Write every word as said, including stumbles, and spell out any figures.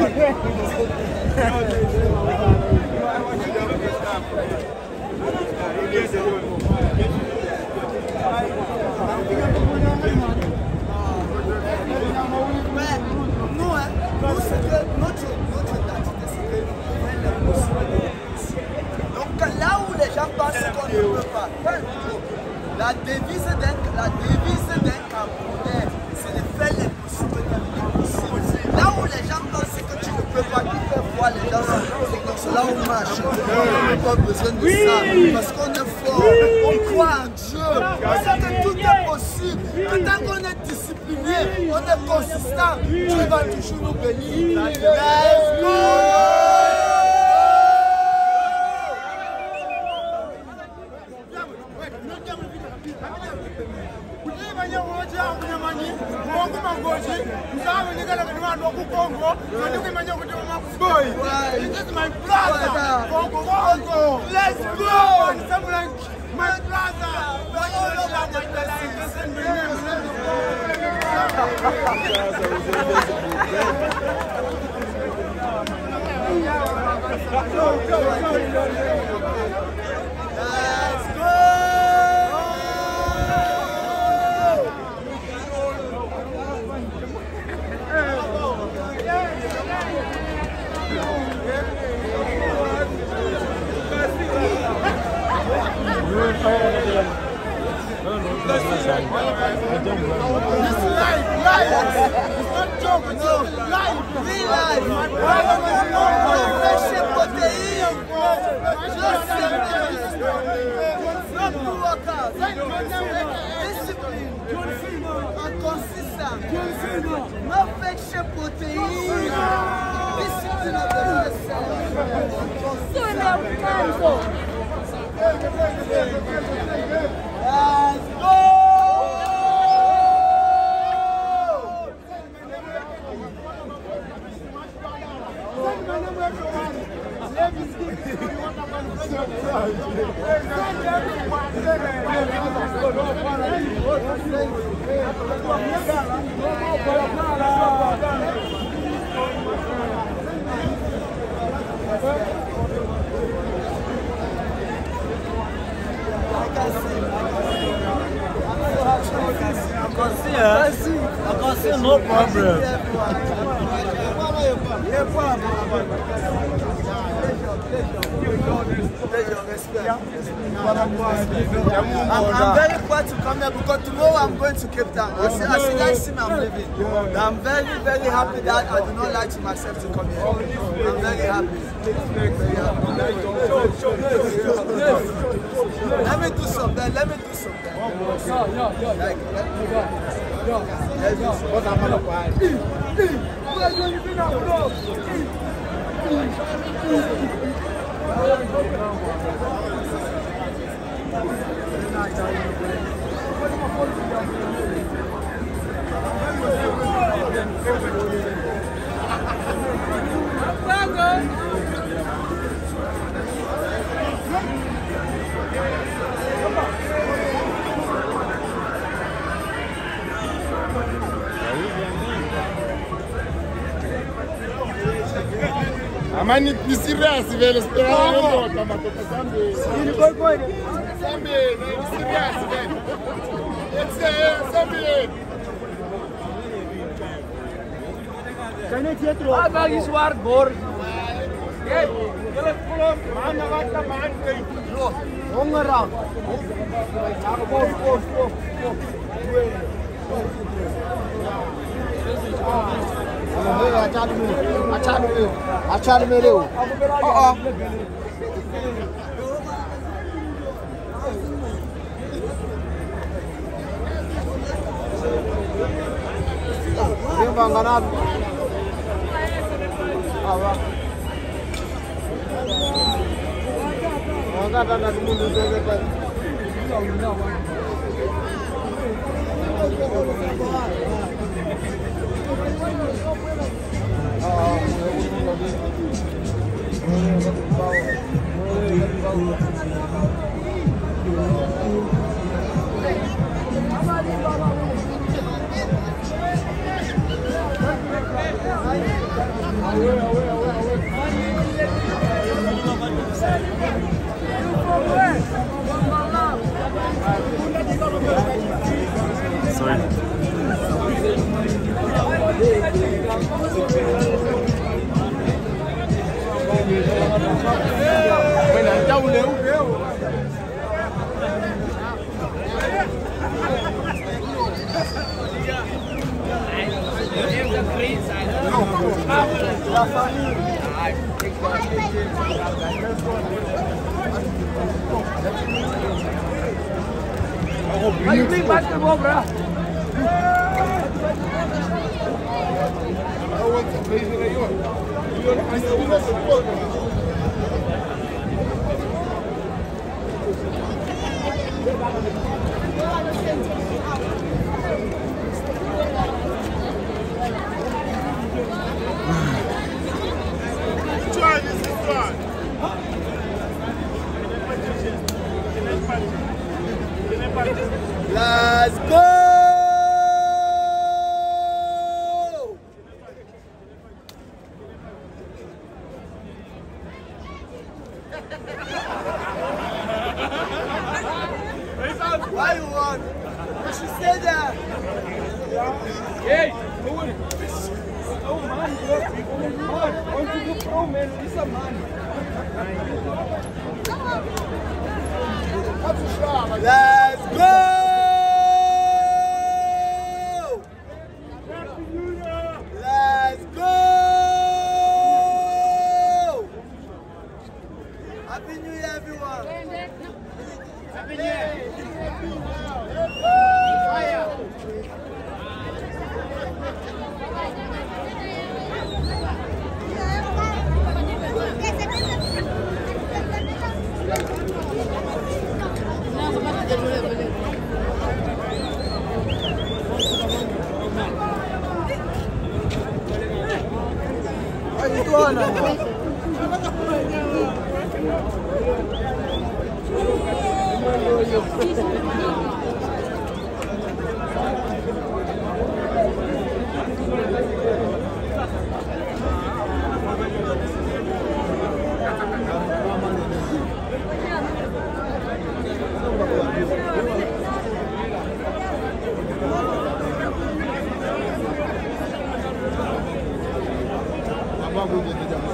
Nous, hein, nous, c'est que notre, notre identité, c'est que elle est possible. Donc là où les gens pensent qu'on ne peut pas, la devise d'un la devise d'un Camerounais, c'est de faire les possibles dans l'impossible. Là où les gens pensent que tu ne peux pas, tu fais voir les gens sont donc c'est là où on marche. On n'a pas besoin de oui. ça, parce qu'on est fort, oui. on croit en Dieu, on sait que tout est possible. En tant qu'on est discipliné, on est consistant, Dieu va toujours nous bénir. Let's go! This is my brother. Let's go. My brother. Let's go. It's life, life. It's not joke, it's no. life. Real life. Fresh protein. Just not to work out. Discipline. And consistent. No fresh protein. Discipline of the yourself. So let's go! I can see her. I can see no problem. I'm, I'm very proud to come here because tomorrow I'm going to Cape Town. As soon as I see me, I'm leaving. I'm very, very happy that I do not lie to myself to come here. I'm very happy. Very happy. Let me do something. Let me do something. Like, let me do what I'm going Amani ni serious vele sipera ndio kama tokasambe. Ni boy boy. Sambe ni serious vele. It's a sambe. Kana teatro. Ah bagi swar bor. Hey, kala pulo mana wata man kai. Lo, hongara. Ako bos bos bos. Achar me, achar me, achar me leo. Oh oh. Dia banganan. Awa. Enggak ada mundur juga. Oh, La famille. Are you playing basketball, bro? I want to play in New York. New York, I still want to support them. Let's go! Why you want? You should stay there. Hey, who is it? Oh man, bro. Want to do pro, man? This is a man. Let's go! Let's go! Happy New Year, everyone! Happy New Year! Fire! How you doing now? Vamos